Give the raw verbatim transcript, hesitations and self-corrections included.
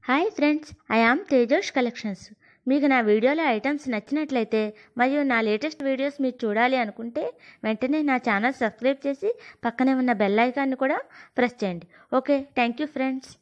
Hi friends, I am Tejosh collections. మీకు నా వీడియోలో ఐటమ్స్ నచ్చినట్లయితే మరియు నా లేటెస్ట్ వీడియోస్ మీరు చూడాలి అనుకుంటే వెంటనే నా ఛానల్ సబ్స్క్రైబ్ చేసి పక్కనే ఉన్న బెల్ ఐకాన్ని కూడా ప్రెస్ చేయండి. Okay, thank you friends.